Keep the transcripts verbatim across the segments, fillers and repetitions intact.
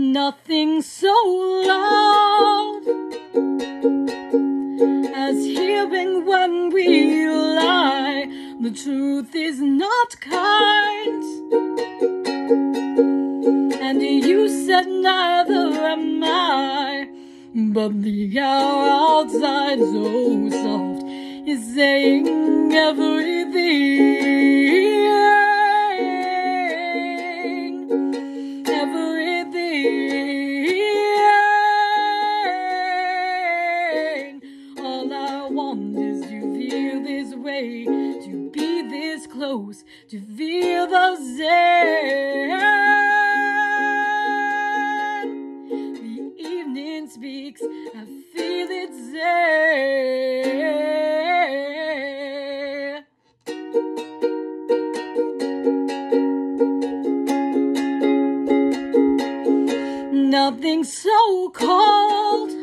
Nothing so loud as hearing when we lie. The truth is not kind, and you said neither am I. But the air outside so soft is saying everything. All I want is to feel this way, to be this close, to feel the same. The evening speaks, I feel it say. Nothing so cold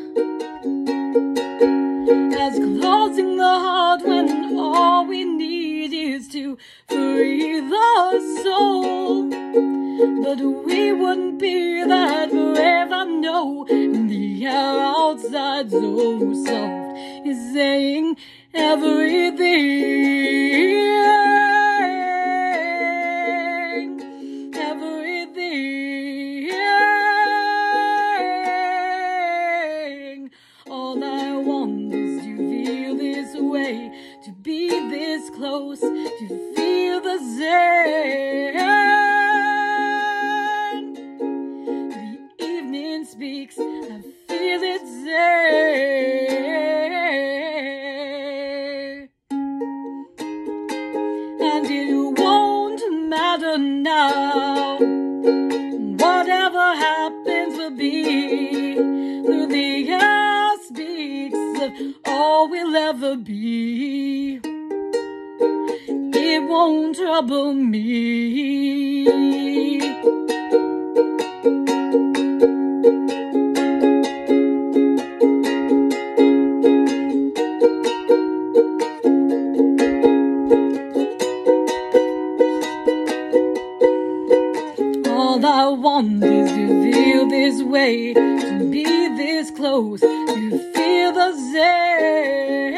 as closing the heart when all we need is to free the soul. But we wouldn't be that brave, I know. And the air outside so soft is saying everything. All I want is to feel this way, to be this close, to feel the same. The evening speaks, I feel it say. And it won't matter now, whatever happens will be. Through the air speaks of all we'll ever be. It won't trouble me. All I want is to feel this way, to be this close, to feel the same.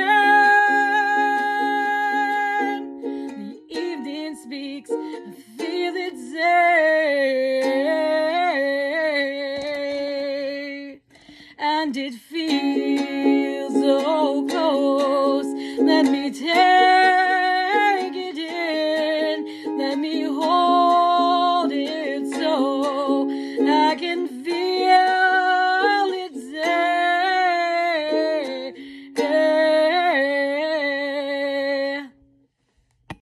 The evening speaks, I feel it say, and it feels